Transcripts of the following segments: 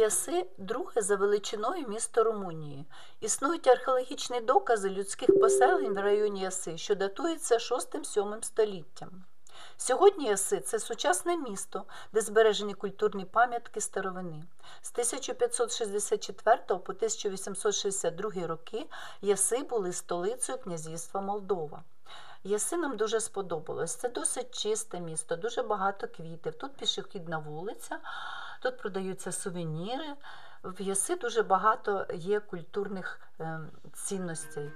Яси – друге за величиною місто Румунії. Існують археологічні докази людських поселень в районі Яси, що датуються 6-7 століттям. Сьогодні Яси – це сучасне місто, де збережені культурні пам'ятки старовини. З 1564 по 1862 роки Яси були столицею князівства Молдова. Яси нам дуже сподобалось. Це досить чисте місто, дуже багато квітів. Тут пішохідна вулиця, тут продаються сувеніри. В Яси дуже багато є культурних цінностей.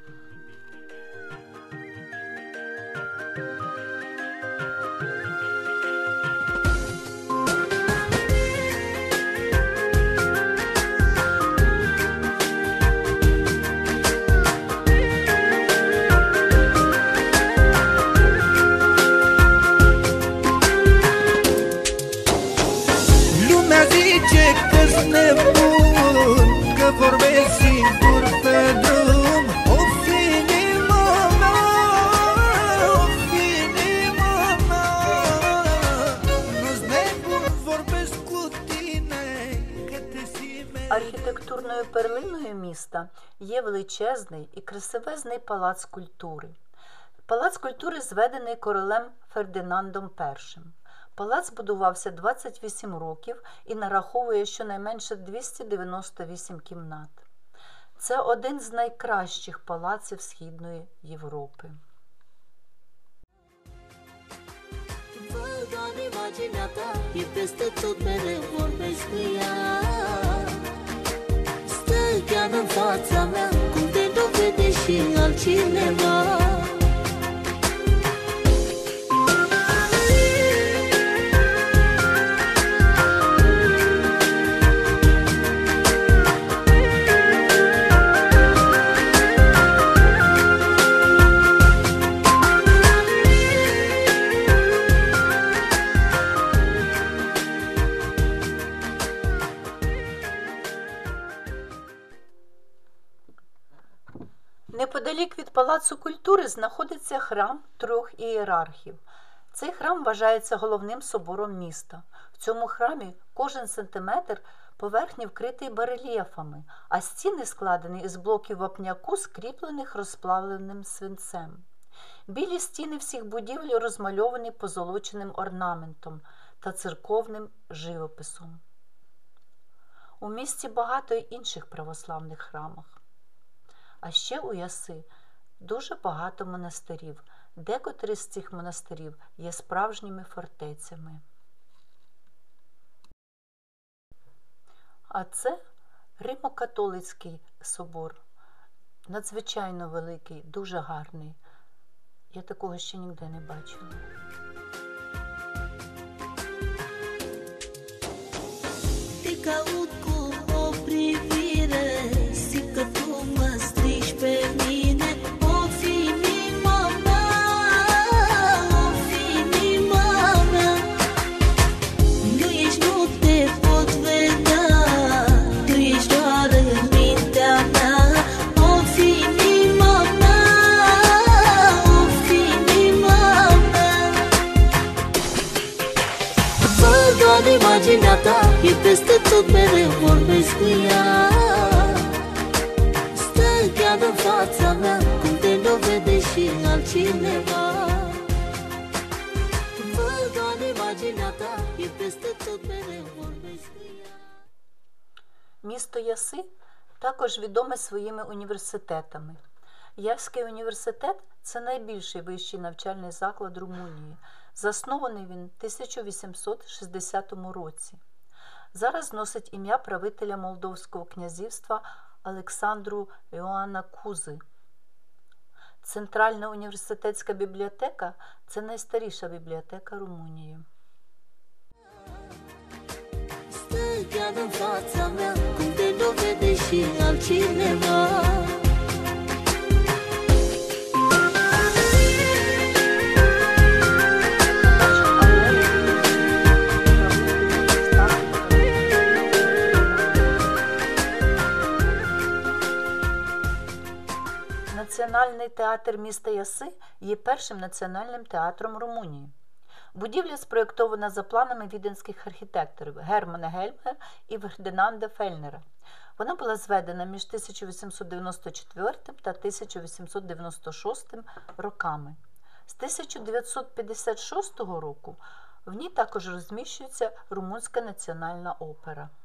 Архітектурною перлиною міста є величезний і красивезний палац культури. Палац культури зведений королем Фердинандом І. Палац будувався 28 років і нараховує щонайменше 298 кімнат. Це один з найкращих палаців Східної Європи. E peste tot mereu vorbesc cu ea. Stă chiar în fața mea, cum te dovede și altcineva. Неподалік від Палацу культури знаходиться храм трьох ієрархів. Цей храм вважається головним собором міста. В цьому храмі кожен сантиметр поверхні вкритий барельєфами, а стіни складені із блоків вапняку, скріплених розплавленим свинцем. Білі стіни всіх будівель розмальовані позолоченим орнаментом та церковним живописом. У місті багато й інших православних храмів. А ще у Яси дуже багато монастирів. Декотрі з цих монастирів є справжніми фортецями. А це Римо-католицький собор. Надзвичайно великий, дуже гарний. Я такого ще ніде не бачила. Te caut cu o privire, simt că tu mă strici pe mine. O fi inima mea, o fi inima mea. Nu ești, nu te pot vedea, tu ești doar în mintea mea. O fi inima mea, o fi inima mea. Văd doar imaginea ta, e peste tot mereu vorbesc cu ea. Stă chiar în fața mea, cum te dovede și altcineva. Văd doar imaginea ta, e peste tot mereu vorbesc cu ea. Місто Яси також відоме своїми університетами. Явський університет – це найбільший вищий навчальний заклад Румунії. Заснований він в 1860 році. Зараз носить ім'я правителя Молдовського князівства Олександру Йоанна Кузи. Центральна університетська бібліотека – це найстаріша бібліотека Румунії. Stă chiar în fața mea, cum te dovede și altcineva. Національний театр міста Яси є першим національним театром Румунії. Будівля спроєктована за планами віденських архітекторів Германа Гельмера і Фердинанда Фельнера. Вона була зведена між 1894 та 1896 роками. З 1956 року в ній також розміщується Румунська національна опера.